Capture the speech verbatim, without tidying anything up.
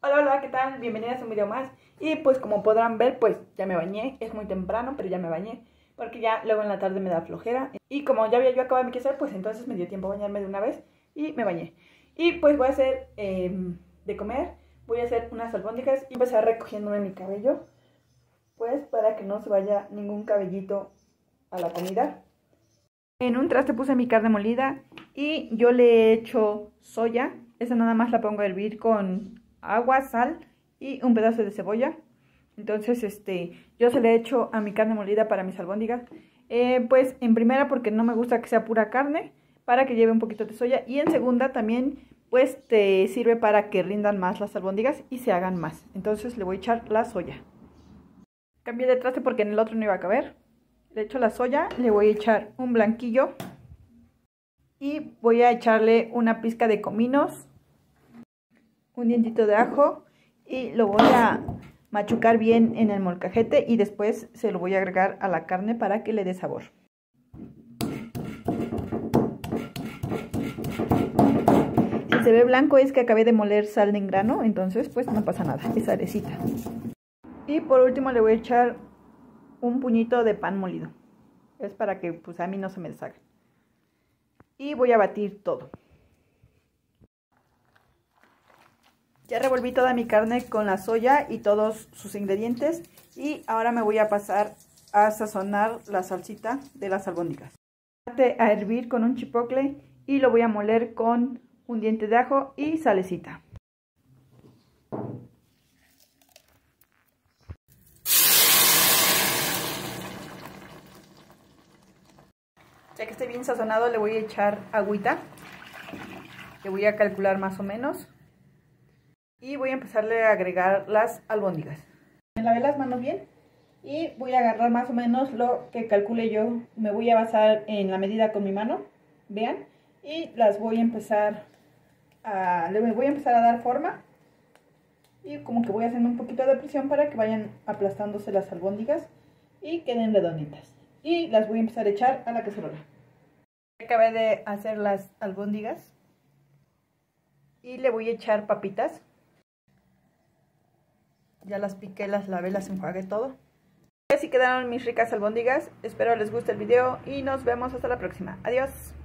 Hola, hola, ¿qué tal? Bienvenidas a un video más. Y pues como podrán ver, pues ya me bañé. Es muy temprano, pero ya me bañé, porque ya luego en la tarde me da flojera. Y como ya había yo acabado mi quehacer, pues entonces me dio tiempo a bañarme de una vez y me bañé. Y pues voy a hacer eh, de comer, voy a hacer unas albóndigas y empezar recogiéndome mi cabello, pues para que no se vaya ningún cabellito a la comida. En un traste puse mi carne molida y yo le he hecho soya. Esa nada más la pongo a hervir con agua, sal y un pedazo de cebolla. Entonces este yo se le he hecho a mi carne molida para mis albóndigas. Eh, pues en primera porque no me gusta que sea pura carne, para que lleve un poquito de soya. Y en segunda también pues te sirve para que rindan más las albóndigas y se hagan más. Entonces le voy a echar la soya. Cambié de traste porque en el otro no iba a caber. Le echo la soya, le voy a echar un blanquillo y voy a echarle una pizca de cominos, un dientito de ajo y lo voy a machucar bien en el molcajete y después se lo voy a agregar a la carne para que le dé sabor. Si se ve blanco es que acabé de moler sal en grano, entonces pues no pasa nada, es salecita. Y por último le voy a echar un puñito de pan molido. Es para que pues a mí no se me deshaga. Y voy a batir todo. Ya revolví toda mi carne con la soya y todos sus ingredientes. Y ahora me voy a pasar a sazonar la salsita de las albóndigas. A hervir con un chipotle y lo voy a moler con un diente de ajo y salecita. Ya que esté bien sazonado le voy a echar agüita, que voy a calcular más o menos. Y voy a empezarle a agregar las albóndigas. Me lavé las manos bien y voy a agarrar más o menos lo que calcule yo. Me voy a basar en la medida con mi mano, vean. Y las voy a empezar a, le voy a empezar a dar forma. Y como que voy haciendo un poquito de presión para que vayan aplastándose las albóndigas y queden redonditas. Y las voy a empezar a echar a la cacerola. Acabé de hacer las albóndigas y le voy a echar papitas. Ya las piqué, las lavé, las enjuagué todo. Así quedaron mis ricas albóndigas. Espero les guste el video y nos vemos hasta la próxima. Adiós.